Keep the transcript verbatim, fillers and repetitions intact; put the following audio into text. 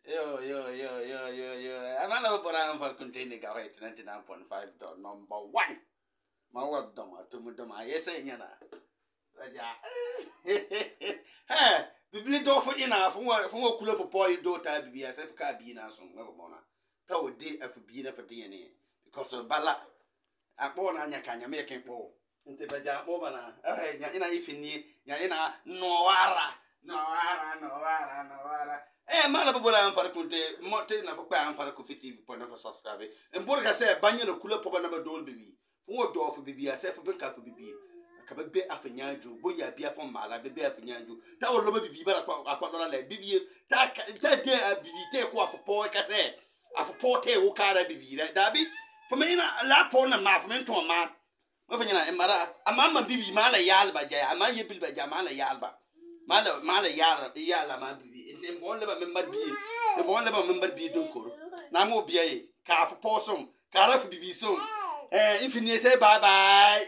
Yo, yo, yo, yo, yo, yo. Another program for containing a height ninety-nine point five dot number one. My work doma to Mudoma, yes, and yana. Hey, Bibli do for enough from what cool for boy daughter be as if car being as on Mona. Tell day of being for D N A because of Bala. I'm born on your can you make him go into Baja Mobana. Eh, Yana if you need Yana Noara, Noara, Noara, Noara. Eh, man, I'm for the country, Mountain of a crown for a coffee T V point of a subscribe. And Borga said, Banyan of Kula Papa number doll baby. Four door for baby, a self of a for baby. A cabin bear after Yanju, Boya beer from Mala, baby after Yanju. That will love baby, but I put on like baby. That day I be take off for poor cassette. I for poor tail, Okada baby, that be. For me, a lap on a mouth, meant to a man. Moving in Mara, a mamma baby, Mala Yalba, I might be by Jamala Yalba. Mala, Mala Yala, Yala, my baby. And one never member be, and one never member be Dunko. Namo be a car for possum, car for baby soon. Eh, if you need say bye bye.